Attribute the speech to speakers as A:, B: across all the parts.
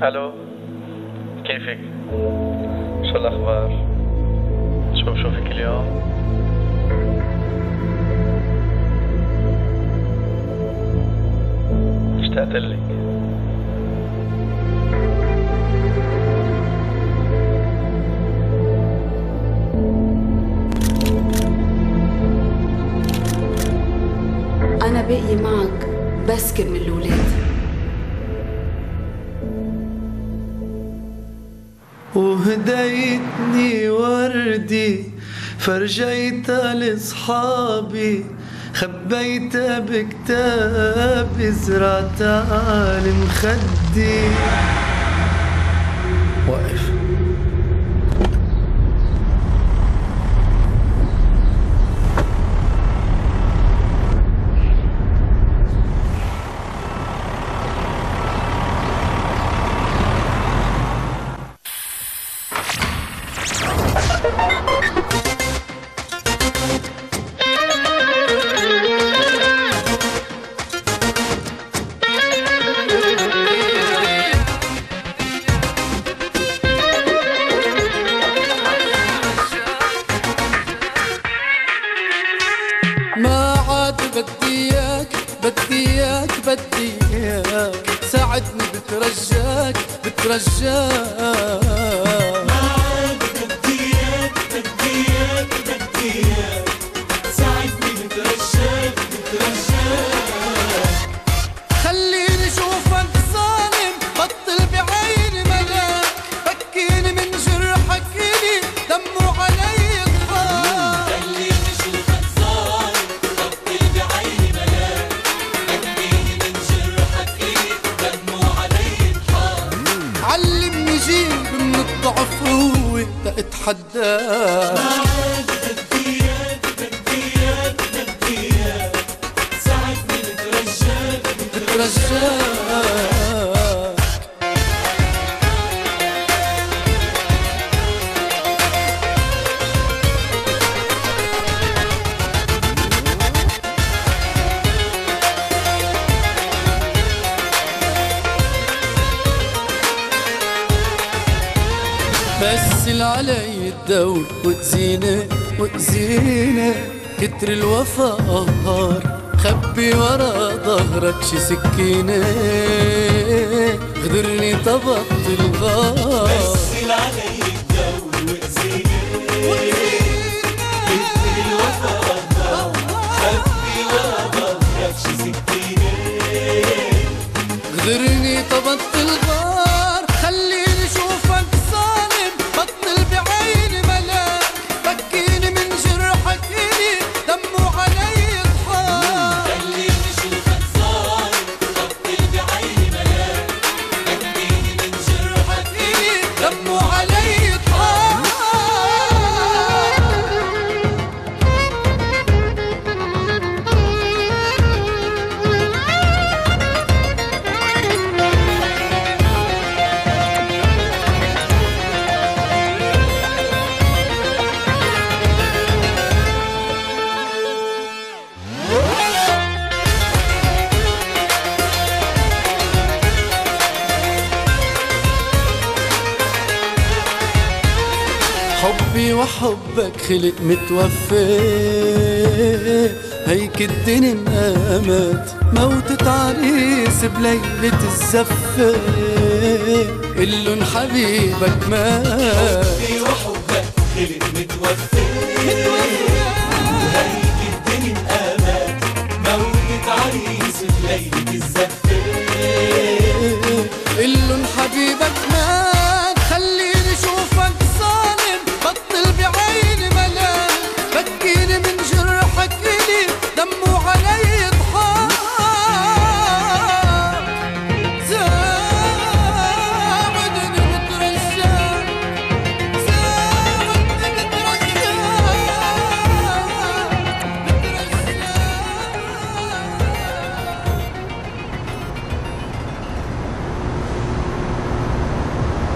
A: الو، كيفك؟ شو الاخبار؟ شو بشوفك اليوم؟ اشتقت لك.
B: أنا باقي معك بس كرمال الولاد.
C: وهديتني وردي فرجيتها لصحابي، خبيتها بكتابي، زرعتها على مخدي. وقف.
D: ما عاد بدياك بدياك بدياك، ساعدني بترجاك بترجاك.
E: ما عاد بدياك بدياك بدياك، ساعدني بترجاك بترجاك.
D: خليني شوفك ظالم، بطل بعيني ملاك، فكيني من جرحك إلي دمه علي الخاك.
E: خليني شوفك ظالم، بطل بعيني ملاك، فكيني من جرحك إلي دمه علي الخاك.
D: علمني جيب من الضعف هو تتحداك.
E: ما عاد بدياك بدياك بدياك، ساعدني بترجاك
D: بترجاك. مثل علي الدور وتزينه وتزينه، كتر الوفا قهار، خبي ورا ظهرك شي سكينة، غدرني طبقت الغار.
E: مثل علي الدور وأذيني، كتر الوفا قهار، خبي ورا ظهرك شي سكينة،
D: غدرني طبقت الغار. خليني شوفك ظالم، بطل بعيني ملاك، فكيني من جرحك إلي دمه علي الخاك.
E: خليني شوفك ظالم، بطل بعيني ملاك، فكيني من جرحك إلي
D: دمه علي الخاك. حبي وحبك خلق متوفي، هيك الدنيا انقامت، موتة عريس بليلة الزفة، قلن حبيبك مات.
E: حبي وحبك خلق متوفي، هيك الدنيا انقامت، موتة عريس بليلة الزفة،
D: قلن حبيبك مات. خليني شوفك ظالم، بطل بعيني ملاك، فكيني من جرحك إلي دمه علي ضحاك. ساعدني بترجاك، ساعدني بترجاك.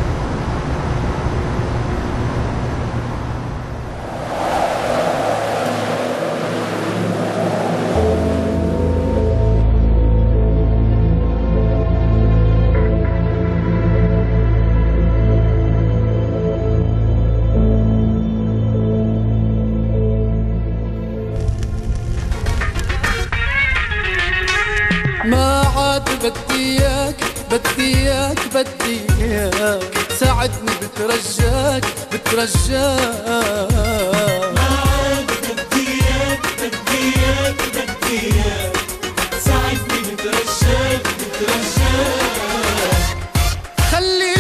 D: ما عاد بدي اياك بدي اياك بدي اياك ساعدني بترجاك بترجاك
E: ما عاد بدي اياك بدي اياك بدي اياك ساعدني بترجاك بترجاك
D: خلي